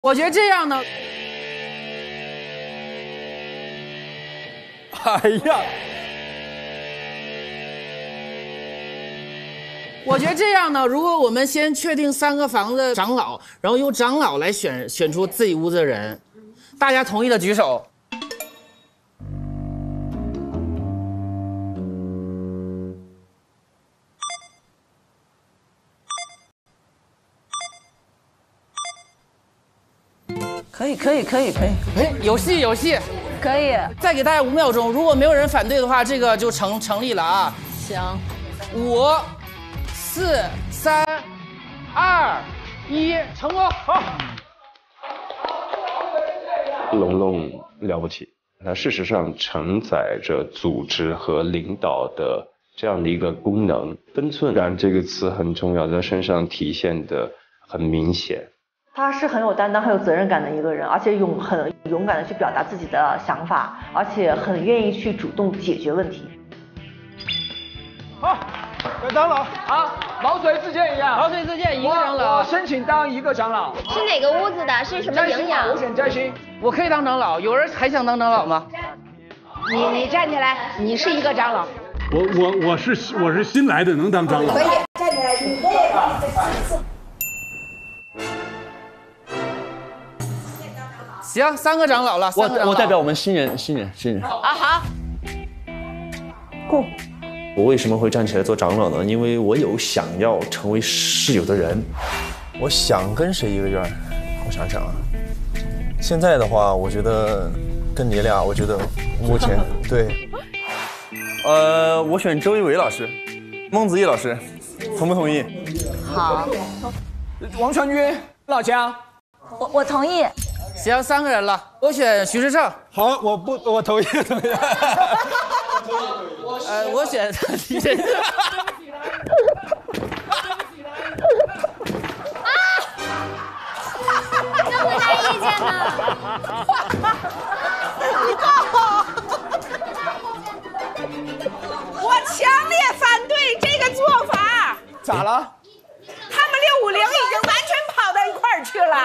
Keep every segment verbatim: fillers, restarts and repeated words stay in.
我觉得这样呢， 哎呀， 我觉得这样呢，如果我们先确定三个房子长老，然后由长老来选选出自己屋子的人，大家同意的举手。 可以，可以，可以，可以。 哎，有戏，有戏， 可以。 再给大家五秒钟，如果没有人反对的话，这个就成成立了啊。 行。 五、四、三、二、一，成功。好。 龙龙了不起，它事实上承载着组织和领导的这样的一个功能。分寸感这个词很重要，在身上体现的很明显。 他是很有担当、很有责任感的一个人，而且勇很勇敢的去表达自己的想法，而且很愿意去主动解决问题。 好，选长老啊，毛遂自荐一样。 毛遂自荐一个长老。 我申请当一个长老。 是哪个屋子的？是什么营养？ 我选摘星。 我可以当长老，有人还想当长老吗？ 你你站起来，你是一个长老。 我我我是我是新来的，能当长老。 可以站起来，你行，三个长老了。 我三个长老我代表我们新人，新人，新人。 啊好。 过。 我为什么会站起来做长老呢？因为我有想要成为室友的人。 我想跟谁一个院？我想想啊，现在的话，我觉得跟你俩，我觉得目前对。 呃，我选周一围老师，孟子义老师，同不同意？ 好。 王传君，老姜， 我我同意。 行，三个人了，我选徐志胜。 好，我不，我同意，同意。 呃，我选李真。 啊！这回答意见呢？ 你告我！我强烈反对这个做法。 咋了？ 他们六五零已经完全跑到一块儿去了。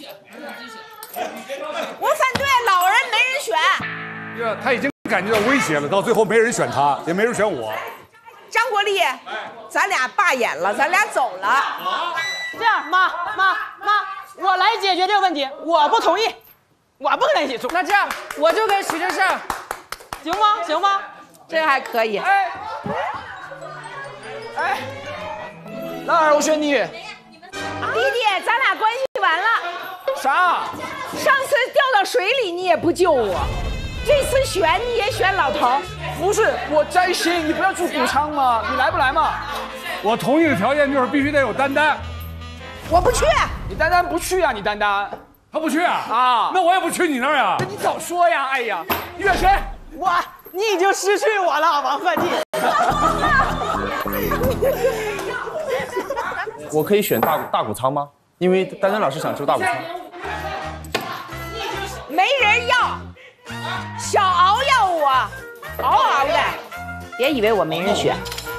我反对，老人没人选。 对啊，他已经感觉到威胁了，到最后没人选他，也没人选我。 张国立，咱俩罢演了，咱俩走了。 这样，妈妈妈，我来解决这个问题。我不同意，我不跟他一起住。 那这样，我就跟徐志胜， 行吗？行吗？ 这还可以。 哎，哎，老二，我选你。 弟弟，咱俩关系完了。 啥？ 上次掉到水里你也不救我，这次选你也选老头。 不是，我摘星，你不要住谷仓吗？你来不来嘛？ 我同意的条件就是必须得有丹丹。 我不去。 你丹丹不去啊？你丹丹， 他不去啊？ 啊， 那我也不去你那儿呀。 那你早说呀！哎呀，你选谁？ 我，你已经失去我了，王范进。 我可以选大大谷仓吗？因为丹丹老师想住大谷仓。 没人要，小敖要我，嗷嗷的，别以为我没人选。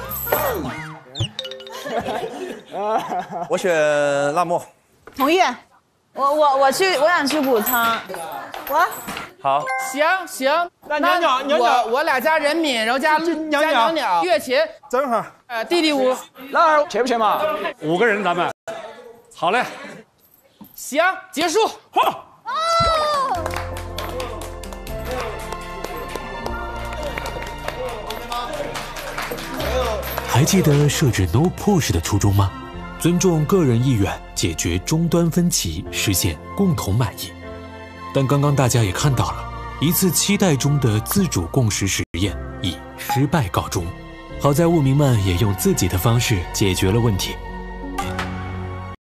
我选辣墨。 同意。我我我去，我想去谷仓。我。 好。 行行， 那袅袅袅袅， 我我俩加任敏，然后加袅加袅袅，月琴， 正好。 呃，弟弟屋。 老二，切不切嘛？ 五个人咱们。好嘞。 行，结束。 好。 还记得设置 No Push 的初衷吗？尊重个人意愿，解决终端分歧，实现共同满意。但刚刚大家也看到了，一次期待中的自主共识实验以失败告终。好在雾民们也用自己的方式解决了问题。